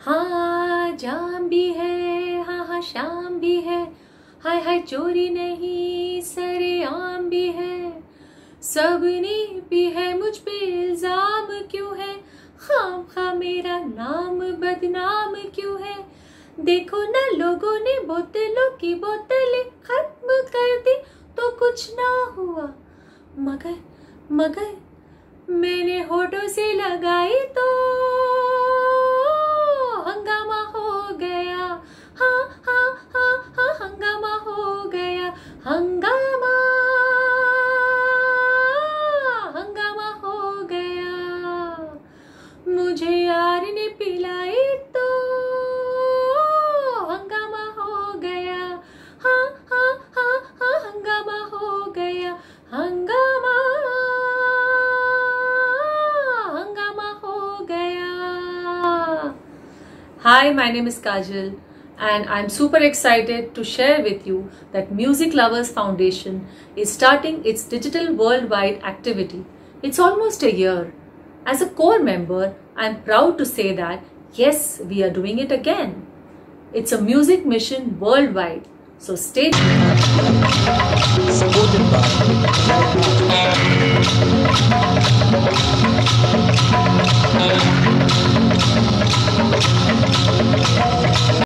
हाँ जाम भी है, हाँ हाँ शाम भी है, हाय हाय चोरी नहीं सरेआम भी है। सबने भी है मुझ पे इल्जाम क्यों है, खामखा मेरा नाम बदनाम क्यों है। देखो ना लोगों ने बोतलों की बोतलें खत्म कर दी तो कुछ ना हुआ, मगर मगर मैंने होठों से लगाई तो हंगामा हो गया। हाँ हाँ हाँ हाँ हंगामा हो गया, हंगामा हंगामा हो गया। मुझे यार ने पिलाई तो हंगामा हो गया। हाँ हाँ हाँ हाँ हंगामा हो गया, हंगामा हंगामा हो गया। Hi, my name is Kajal and I'm super excited to share with you that Music Lovers Foundation is starting its digital worldwide activity. It's almost a year. As a core member, I'm proud to say that yes, we are doing it again. It's a music mission worldwide. So stay tuned. Supported by